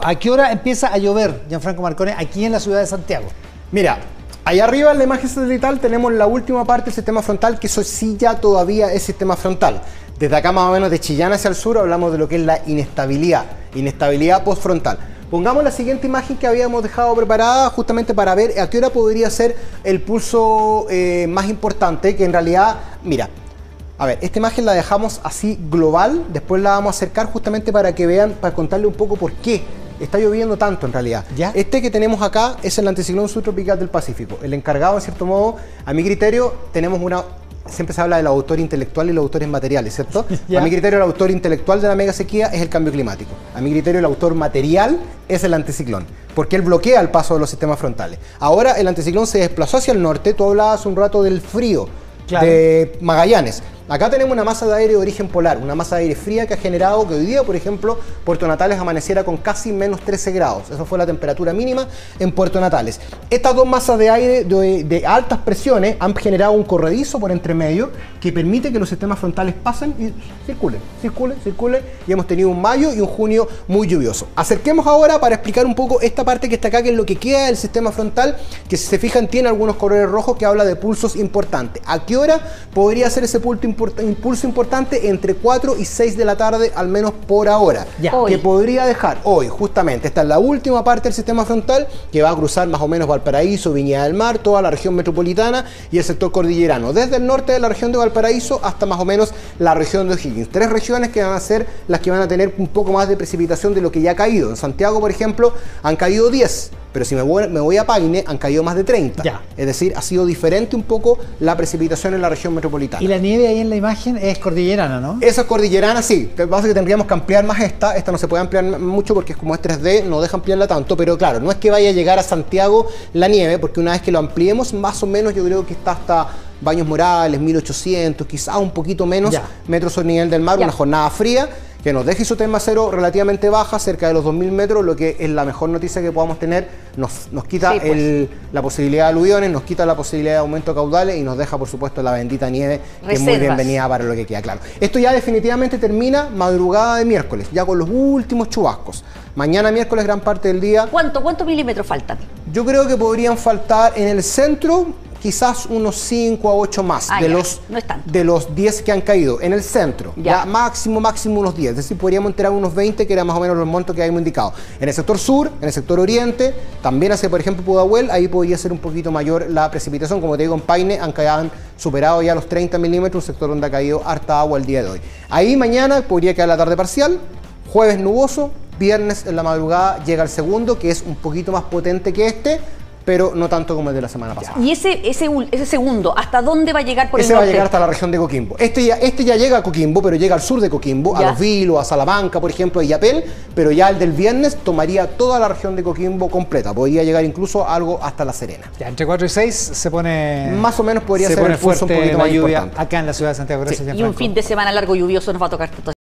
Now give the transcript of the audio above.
¿A qué hora empieza a llover, Gianfranco Marcone, aquí en la ciudad de Santiago? Mira, allá arriba en la imagen satelital tenemos la última parte del sistema frontal, que eso sí ya todavía es sistema frontal. Desde acá más o menos de Chillán hacia el sur hablamos de lo que es la inestabilidad postfrontal. Pongamos la siguiente imagen que habíamos dejado preparada justamente para ver a qué hora podría ser el pulso más importante, que en realidad, mira, a ver, esta imagen la dejamos así global, después la vamos a acercar justamente para que vean, para contarle un poco por qué está lloviendo tanto en realidad. ¿Ya? Este que tenemos acá es el anticiclón subtropical del Pacífico. El encargado, en cierto modo, a mi criterio, tenemos una... Siempre se habla del autor intelectual y los autores materiales, ¿cierto? ¿Ya? A mi criterio, el autor intelectual de la mega sequía es el cambio climático. A mi criterio, el autor material es el anticiclón, porque él bloquea el paso de los sistemas frontales. Ahora el anticiclón se desplazó hacia el norte. Tú hablabas hace un rato del frío, claro, de Magallanes. Acá tenemos una masa de aire de origen polar, una masa de aire fría que ha generado que hoy día, por ejemplo, Puerto Natales amaneciera con casi menos 13 grados. Esa fue la temperatura mínima en Puerto Natales. Estas dos masas de aire de altas presiones han generado un corredizo por entre medio que permite que los sistemas frontales pasen y circulen. Y hemos tenido un mayo y un junio muy lluvioso. Acerquemos ahora para explicar un poco esta parte que está acá, que es lo que queda del sistema frontal, que si se fijan tiene algunos colores rojos que habla de pulsos importantes. ¿A qué hora podría ser ese impulso importante? Entre 4 y 6 de la tarde, al menos por ahora. Que podría dejar hoy, justamente, esta es la última parte del sistema frontal, que va a cruzar más o menos Valparaíso, Viña del Mar, toda la región metropolitana y el sector cordillerano, desde el norte de la región de Valparaíso hasta más o menos la región de O'Higgins. 3 regiones que van a ser las que van a tener un poco más de precipitación de lo que ya ha caído. En Santiago, por ejemplo, han caído 10. Pero si me voy a Paine, han caído más de 30. Ya. Es decir, ha sido diferente un poco la precipitación en la región metropolitana. Y la nieve ahí en la imagen es cordillerana, ¿no? Esa es cordillerana, sí. Lo que pasa es que tendríamos que ampliar más esta. Esta no se puede ampliar mucho porque es como es 3D, no deja ampliarla tanto. Pero claro, no es que vaya a llegar a Santiago la nieve, porque una vez que lo ampliemos, más o menos yo creo que está hasta Baños Morales, 1800, quizás un poquito menos metros sobre el nivel del mar, una jornada fría, que nos deja isotema cero relativamente baja, cerca de los 2000 metros, lo que es la mejor noticia que podamos tener. Nos quita la posibilidad de aluviones, nos quita la posibilidad de aumento de caudales y nos deja, por supuesto, la bendita nieve, que es muy bienvenida para lo que queda, claro. Esto ya definitivamente termina madrugada de miércoles, ya con los últimos chubascos. Mañana miércoles, gran parte del día. ¿Cuántos milímetros faltan? Yo creo que podrían faltar en el centro quizás unos 5 a 8 más de los 10 que han caído en el centro. Ya máximo unos 10. Es decir, podríamos enterar unos 20, que era más o menos los montos que habíamos indicado. En el sector sur, en el sector oriente, también hacia, por ejemplo, Pudahuel, ahí podría ser un poquito mayor la precipitación. Como te digo, en Paine han superado ya los 30 milímetros, un sector donde ha caído harta agua el día de hoy. Ahí mañana podría quedar la tarde parcial, jueves nuboso, viernes en la madrugada llega el segundo, que es un poquito más potente que este, pero no tanto como el de la semana pasada. ¿Y ese segundo, hasta dónde va a llegar por el norte? Ese va a llegar hasta la región de Coquimbo. Este ya llega a Coquimbo, pero llega al sur de Coquimbo, a Los Vilos, a Salamanca, por ejemplo, a Illapel, pero ya el del viernes tomaría toda la región de Coquimbo completa. Podría llegar incluso algo hasta La Serena. Ya, entre 4 y 6 se pone... Más o menos podría ser el pulso un poquito más importante. Acá en la ciudad de Santiago. Gracias, y un fin de semana largo lluvioso nos va a tocar